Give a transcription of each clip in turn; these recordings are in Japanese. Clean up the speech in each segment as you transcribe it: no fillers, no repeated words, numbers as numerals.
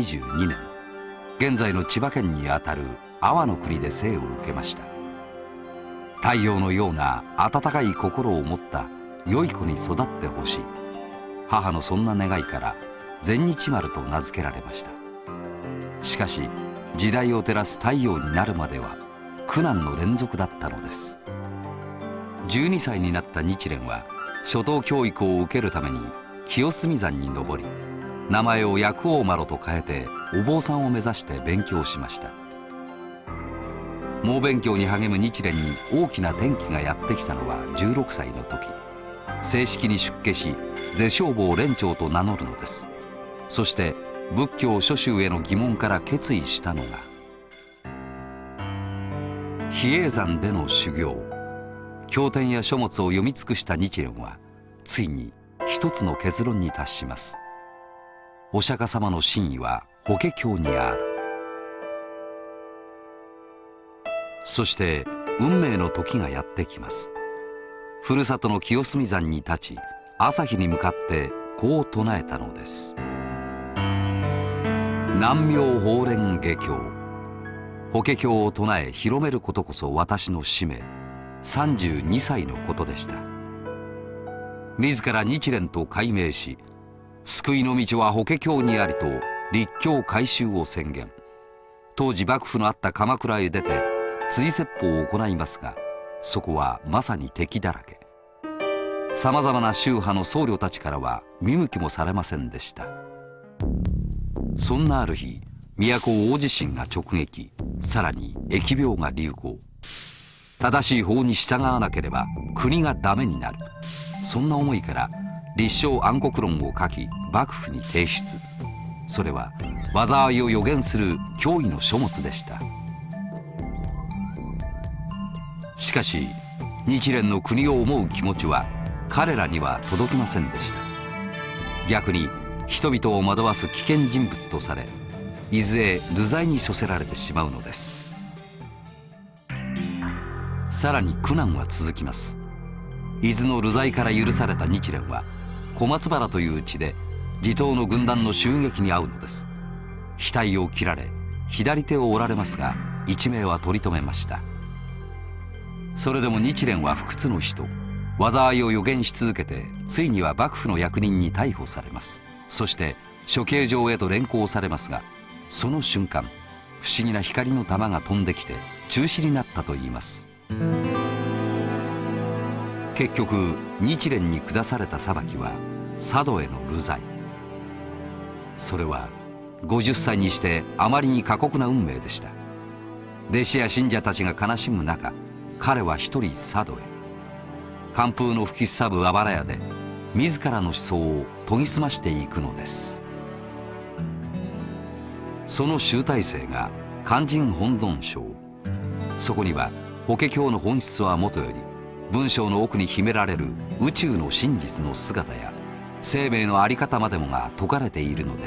22年、現在の千葉県にあたる阿波の国で生を受けました。太陽のような温かい心を持った良い子に育ってほしい、母のそんな願いから全日丸と名付けられました。しかし時代を照らす太陽になるまでは苦難の連続だったのです。12歳になった日蓮は初等教育を受けるために清澄山に登り、名前を薬王麻呂と変えてお坊さんを目指して勉強しました。猛勉強に励む日蓮に大きな転機がやってきたのは16歳の時、正式に出家し是正坊蓮長と名乗るのです。そして仏教諸宗への疑問から決意したのが比叡山での修行。経典や書物を読み尽くした日蓮はついに一つの結論に達します。お釈迦様の真意は法華経にある。そして運命の時がやってきます。ふるさとの清澄山に立ち、朝日に向かってこう唱えたのです。南無妙法蓮華経。法華経を唱え広めることこそ私の使命。32歳のことでした。自ら日蓮と改名し、救いの道は法華経にありと立教改宗を宣言。当時幕府のあった鎌倉へ出て追説法を行いますが、そこはまさに敵だらけ。さまざまな宗派の僧侶たちからは見向きもされませんでした。そんなある日、都大地震が直撃、さらに疫病が流行。正しい法に従わなければ国がダメになる。そんな思いから立正安国論を書き幕府に提出。それは災いを予言する脅威の書物でした。しかし日蓮の国を思う気持ちは彼らには届きませんでした。逆に人々を惑わす危険人物とされ、いずれ流罪に処せられてしまうのです。さらに苦難は続きます。伊豆の流罪から許された日蓮は小松原という地で地頭の軍団の襲撃に遭うのです。額を切られ左手を折られますが、一命は取り留めました。それでも日蓮は不屈の人、災いを予言し続けて、ついには幕府の役人に逮捕されます。そして処刑場へと連行されますが、その瞬間不思議な光の玉が飛んできて中止になったといいます。結局日蓮に下された裁きは佐渡への流罪。それは50歳にしてあまりに過酷な運命でした。弟子や信者たちが悲しむ中、彼は一人佐渡へ。寒風の吹きすさぶあばら屋で自らの思想を研ぎ澄ましていくのです。その集大成が勧進本尊章。そこには法華経の本質はもとより、文章の奥に秘められる宇宙の真実の姿や生命の在り方までもが説かれているのです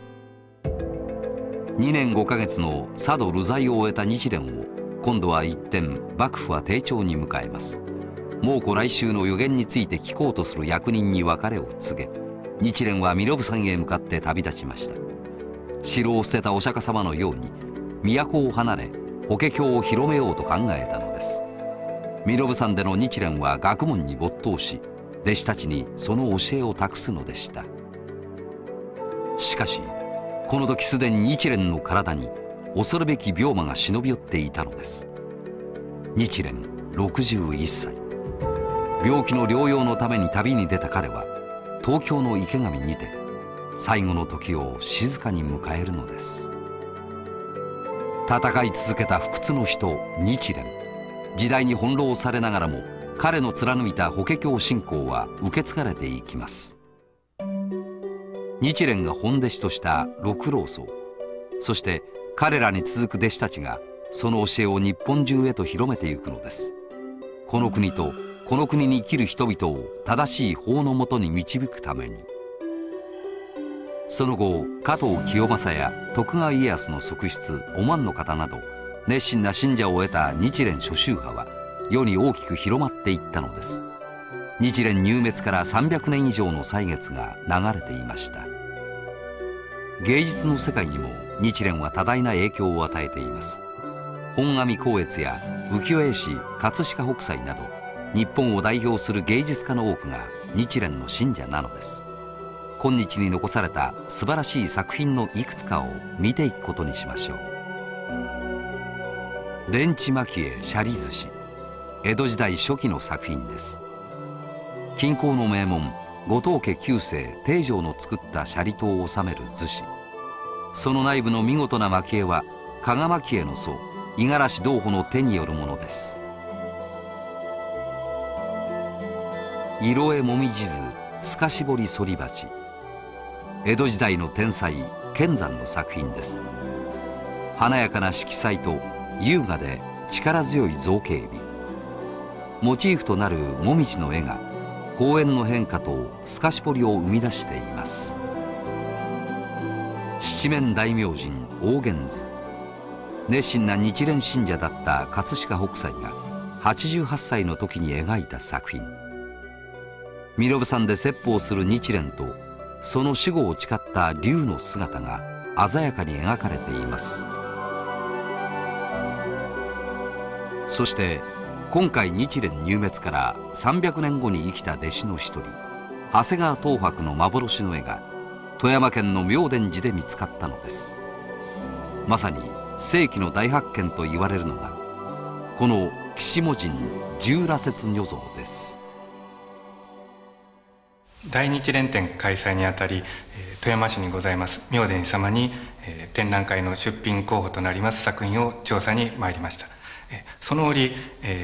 。2年5ヶ月の佐渡流罪を終えた日蓮を今度は一転、幕府は丁重に迎えます。蒙古来襲の予言について聞こうとする役人に別れを告げ、日蓮は身延山へ向かって旅立ちました。城を捨てたお釈迦様のように都を離れ法華経を広めようと考えたのです。身延山での日蓮は学問に没頭し、弟子たちにその教えを託すのでした。しかしこの時すでに日蓮の体に恐るべき病魔が忍び寄っていたのです。日蓮61歳、病気の療養のために旅に出た彼は東京の池上にて最後の時を静かに迎えるのです。戦い続けた不屈の人日蓮。時代に翻弄されながらも彼の貫いた法華経信仰は受け継がれていきます。日蓮が本弟子とした六老僧、そして彼らに続く弟子たちがその教えを日本中へと広めていくのです。この国とこの国に生きる人々を正しい法のもとに導くために。その後、加藤清正や徳川家康の側室お万の方など熱心な信者を得た日蓮諸宗派は世に大きく広まっていったのです。日蓮入滅から300年以上の歳月が流れていました。 芸術の世界にも日蓮は多大な影響を与えています。本阿弥光悦や浮世絵師葛飾北斎など日本を代表する芸術家の多くが日蓮の信者なのです。今日に残された素晴らしい作品のいくつかを見ていくことにしましょう。蓮池蒔絵舎利寿司、江戸時代初期の作品です。近郊の名門後藤家9世定常の作った舎利塔を治める厨子、その内部の見事な蒔絵は加賀蒔絵の僧五十嵐道保の手によるものです。色絵もみじ図透かし彫り反り鉢、江戸時代の天才乾山の作品です。華やかな色彩と優雅で力強い造形美、モチーフとなるもみじの絵が公園の変化と透かし彫りを生み出しています。七面大明神応元図、熱心な日蓮信者だった葛飾北斎が88歳の時に描いた作品。身延山で説法する日蓮とその守護を誓った龍の姿が鮮やかに描かれています。そして今回日蓮入滅から300年後に生きた弟子の一人長谷川等伯の幻の絵が富山県の妙典寺で見つかったのです。まさに世紀の大発見と言われるのがこの岸母神十羅刹如像です。 大日蓮展開催にあたり、富山市にございます妙典寺様に展覧会の出品候補となります作品を調査に参りました。その折、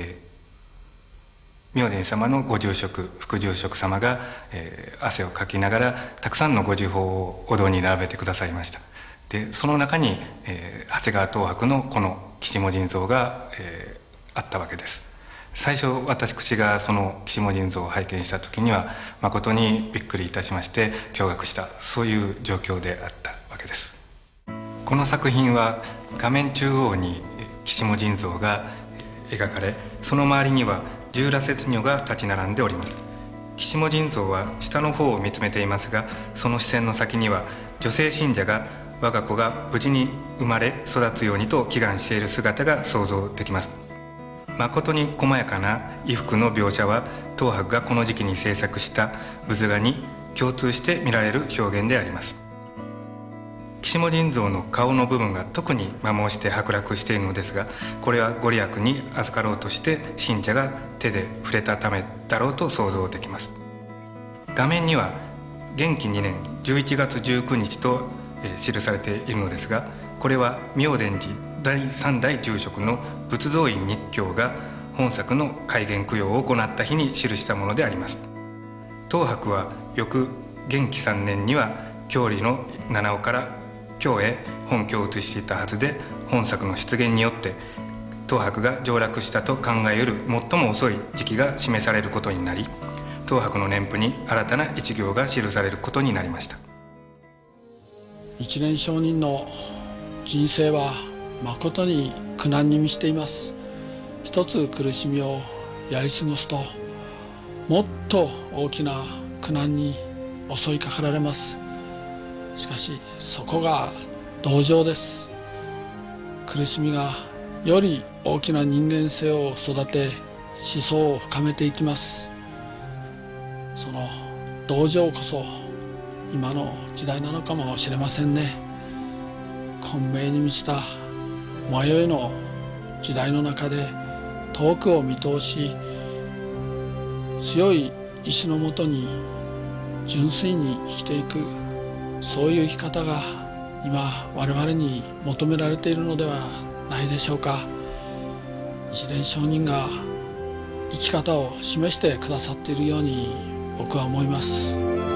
妙典寺様のご住職副住職様が、汗をかきながらたくさんのご時報をお堂に並べてくださいました。でその中に、長谷川等伯のこの岸母神像が、あったわけです。最初私がその岸母神像を拝見した時には誠にびっくりいたしまして驚愕した、そういう状況であったわけです。この作品は画面中央に岸母神像が描かれ、その周りには十羅刹如が立ち並んでおります。岸母神像は下の方を見つめていますが、その視線の先には女性信者が我が子が無事に生まれ育つようにと祈願している姿が想像できます。誠に細やかな衣服の描写は等伯がこの時期に制作した仏画に共通して見られる表現であります。岸母神像の顔の部分が特に摩耗して剥落しているのですが、これはご利益に預かろうとして信者が手で触れたためだろうと想像できます。画面には元亀2年11月19日と記されているのですが、これは妙典寺第3代住職の仏像院日教が本作の開眼供養を行った日に記したものであります。等伯は翌元亀3年には郷里の七尾から京へ本拠を移していたはずで、本作の出現によって等伯が上洛したと考えうる最も遅い時期が示されることになり、等伯の年譜に新たな一行が記されることになりました。 日蓮上人の人生は誠に苦難に満ちています。一つ苦しみをやり過ごすともっと大きな苦難に襲いかかられます。しかしそこが道場です。苦しみがより大きな人間性を育て思想を深めていきます。その道場こそ今の時代なのかもしれませんね。混迷に満ちた迷いの時代の中で遠くを見通し、強い意志のもとに純粋に生きていく、そういう生き方が今我々に求められているのではないでしょうか。日蓮上人が生き方を示してくださっているように僕は思います。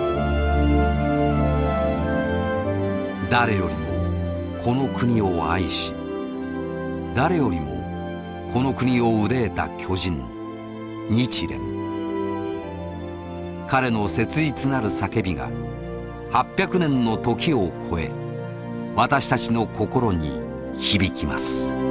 誰よりもこの国を愛し、誰よりもこの国を憂えた巨人日蓮。彼の切実なる叫びが800年の時を超え、私たちの心に響きます。